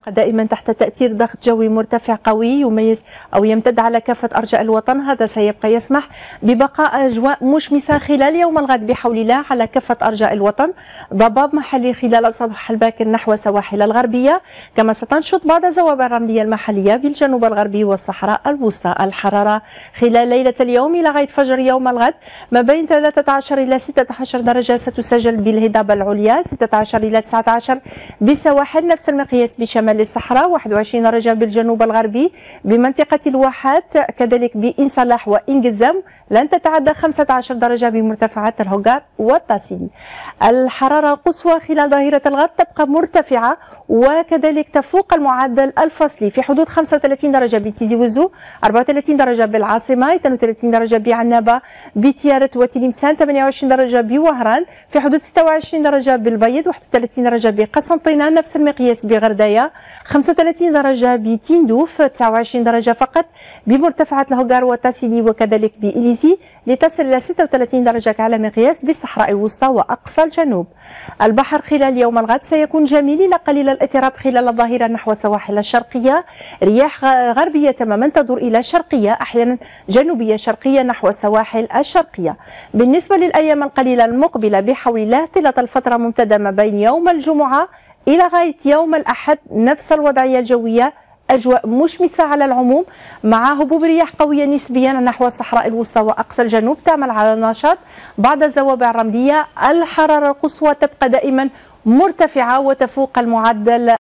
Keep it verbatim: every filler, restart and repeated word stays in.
دائما تحت تأثير ضغط جوي مرتفع قوي يميز أو يمتد على كافة أرجاء الوطن. هذا سيبقى يسمح ببقاء أجواء مشمسة خلال يوم الغد بحول الله على كافة أرجاء الوطن. ضباب محلي خلال الصباح الباكر نحو سواحل الغربية، كما ستنشط بعض الزوابع الرملية المحلية بالجنوب الغربي والصحراء الوسطى. الحرارة خلال ليلة اليوم إلى غاية فجر يوم الغد ما بين ثلاثة عشر إلى ستة عشر درجة ستسجل بالهضبة العليا، ستة عشر إلى تسعة عشر بالسواحل، نفس المقياس بشمال الصحراء، واحد وعشرين درجة بالجنوب الغربي. بمنطقة الواحات كذلك بإن صلاح وإن قزام لن تتعدى خمسة عشر درجة بمرتفعات الهوغار والتاسيلي. الحرارة القصوى خلال ظهيرة الغد تبقى مرتفعة وكذلك تفوق المعدل الفصلي في حدود خمسة وثلاثين درجة بتيزي وزو، أربعة وثلاثين درجة بالعاصمة، اثنين وثلاثين درجة بعنابة بتيارت وتلمسان، ثمانية وعشرين درجة بوهران، في حدود ستة وعشرين درجة بالبيض، واحد وثلاثين درجة بقسنطينة، نفس المقياس بغردايا، خمسة وثلاثين درجة بتندوف، تسعة وعشرين درجة فقط بمرتفعات الهوغار والتاسيلي وكذلك بإليزي، لتصل إلى ستة وثلاثين درجة على مقياس بالصحراء الوسطى وأقصى الجنوب. البحر خلال يوم الغد سيكون جميل إلى قليل الاضطراب خلال الظهيرة نحو السواحل الشرقية، رياح غربية تماما تدور إلى شرقية أحيانا جنوبية شرقية نحو السواحل الشرقية. بالنسبة للأيام القليلة المقبلة بحول الله طيلة الفترة ممتدة ما بين يوم الجمعة إلى غاية يوم الأحد، نفس الوضعية الجوية، أجواء مشمسة على العموم مع هبوب رياح قوية نسبيا نحو الصحراء الوسطى وأقصى الجنوب تعمل على نشاط بعض الزوابع الرملية. الحرارة القصوى تبقى دائما مرتفعة وتفوق المعدل